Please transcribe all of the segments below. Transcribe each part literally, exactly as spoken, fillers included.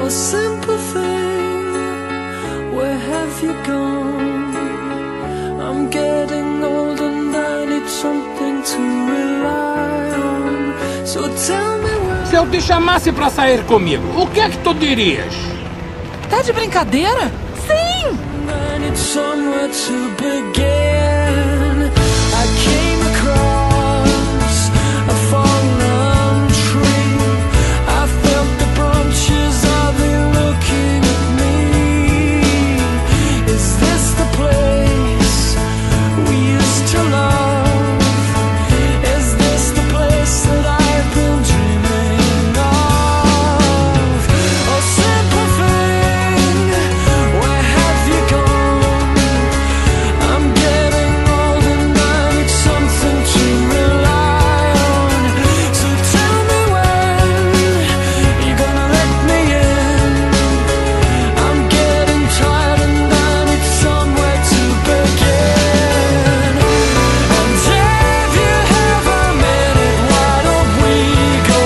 Oh, simple thing, where have you gone? I'm getting old and I need something to rely on. So tell me where... Se eu te chamasse pra sair comigo, o que é que tu dirias? Tá de brincadeira? Sim! I need somewhere to begin. I came across a fallen tree. I felt the branches of it looking at me. Is this the place we used to love? Is this the place that I've been dreaming of? Oh, simple thing, where have you gone? I'm getting old and I need something to rely on. So tell me when you're gonna let me in. I'm getting tired and I need somewhere to begin. And if you have a minute, why don't we go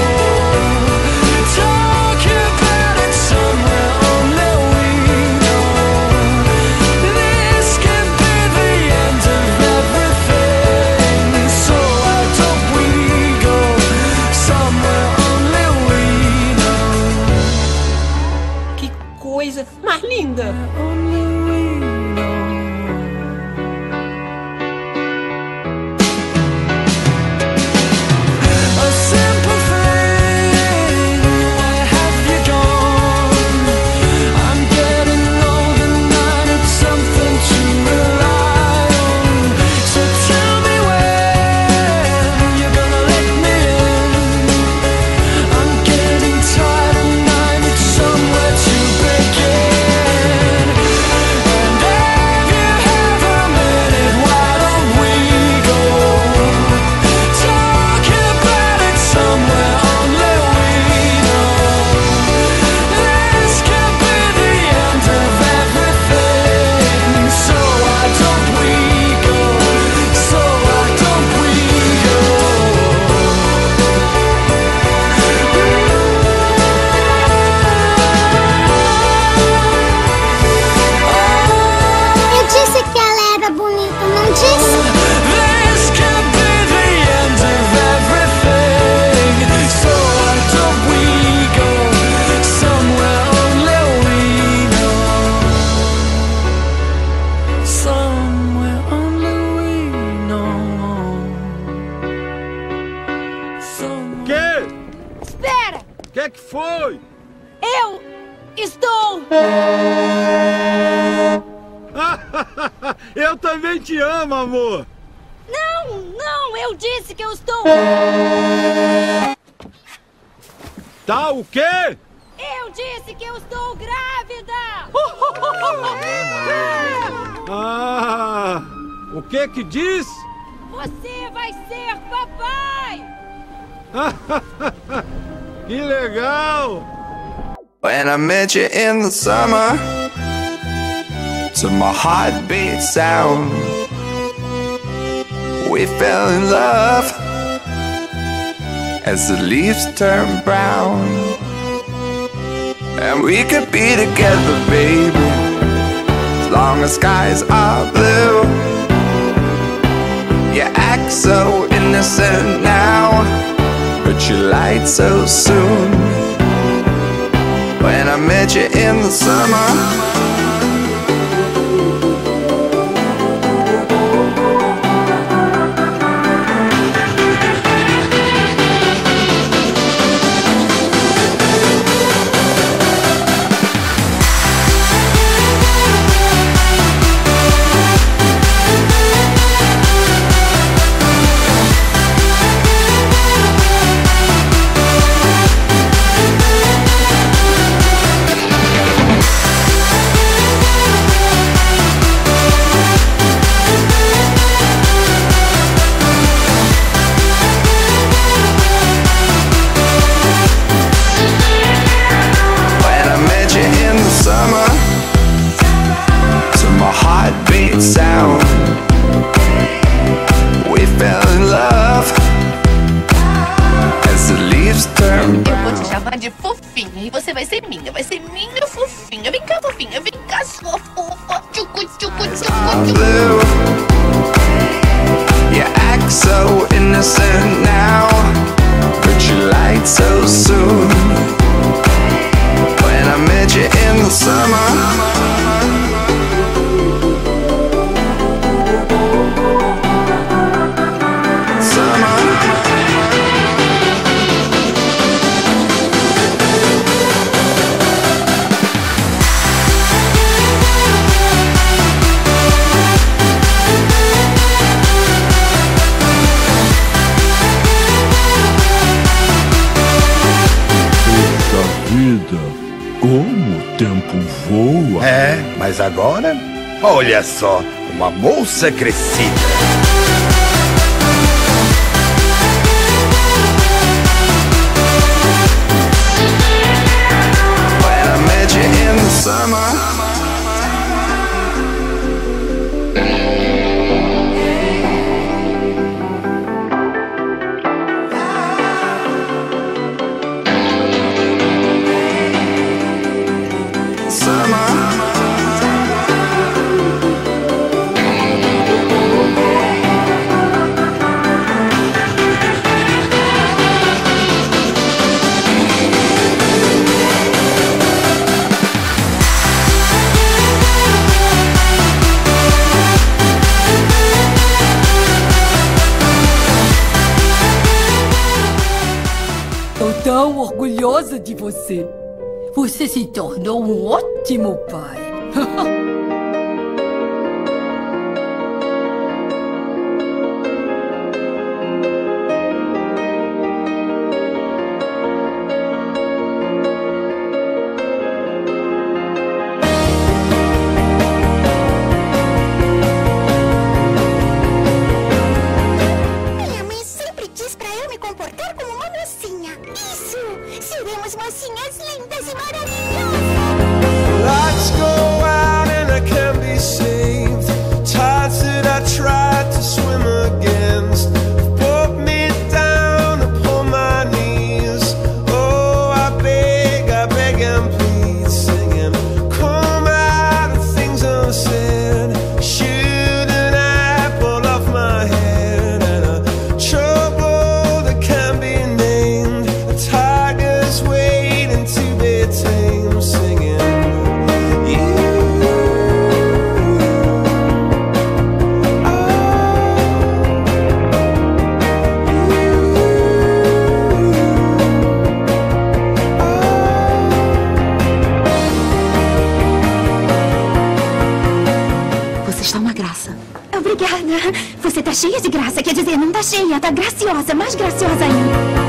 talk about it somewhere only we know? This could be the end of everything. So why don't we go somewhere only we know? Que coisa mais linda! Only we know. A simple thing, where have you gone? I'm getting old and I need something to rely on. So tell me when you're gonna let me in. I'm getting tired and I need somewhere to begin. And if you have a minute, why don't we go talk about it somewhere only we know? This could be the end of everything. So why don't we go? So why don't we go? Eu disse que ela era bonita, não disse? This could be the end of everything. So why don't we go somewhere only we know? Somewhere only we know. Somewhere. Que? Espera! Que é que foi? Eu estou... Eu também te amo, amor. Não, não, eu disse que eu estou... Tá o quê? Eu disse que eu estou grávida! Ah, o que que diz? Você vai ser papai! Que legal! When I met you in the summer, to my heartbeat sound, we fell in love as the leaves turn brown. And we could be together, baby, as long as skies are blue. You act so innocent now, but you lied so soon. When I met you in the summer, minha, vai ser minha fofinha. Vem cá, fofinha, vem cá, sua fofa. Tchucu, tchucu, tchucu, I'm tchucu. blue. You act so innocent now, but you lied so soon. When I met you in the summer. Como o tempo voa. É, mas agora, olha só, uma moça crescida. When I met you in the summer. Tô tão orgulhosa de você. Você se tornou um ótimo pai. Minha mãe sempre diz pra eu me comportar como uma mocinha. Isso! Seremos mocinhas lindas e maravilhosas! Lights go out and I can't be saved. Tides that I tried to swim against brought me down upon my knees. Oh, I beg, I beg and plead, singing, come out of things unsaid. Shouldn't I pull off my head and a trouble that can't be named? A tiger's waiting to be tamed, singing. Você está uma graça. Obrigada. Você tá cheia de graça. Quer dizer, não tá cheia, tá graciosa. Mais graciosa ainda.